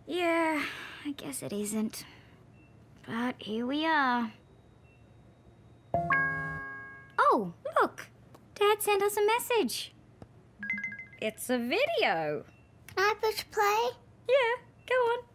Yeah, I guess it isn't. But here we are. Oh, look! Dad sent us a message. It's a video. Can I push play? Yeah, go on.